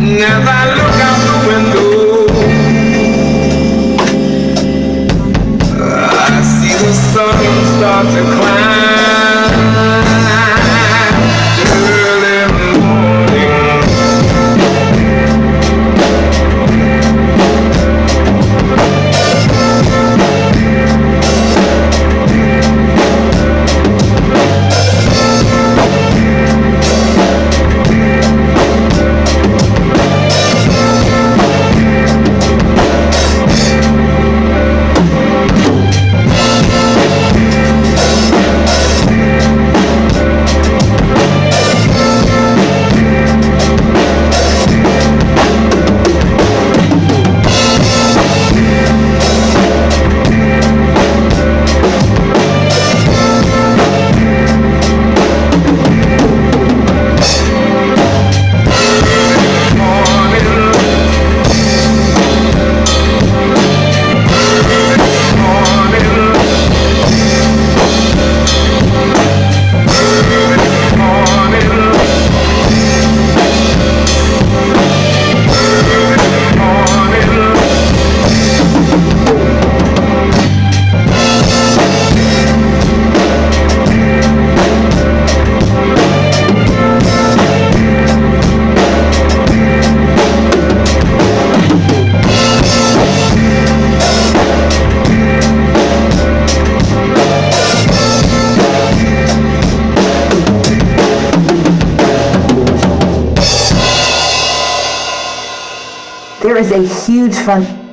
As I look out the window, I see the sun start to climb. Early morning, There is a huge fun